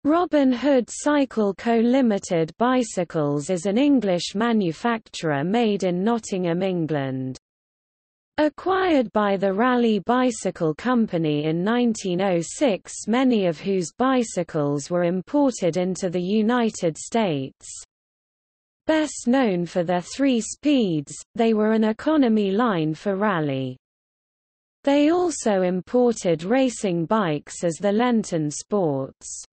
Robin Hood Cycle Co. Limited Bicycles is an English manufacturer made in Nottingham, England. Acquired by the Raleigh Bicycle Company in 1906, many of whose bicycles were imported into the United States. Best known for their 3 speeds, they were an economy line for Raleigh. They also imported racing bikes as the Lenton Sports.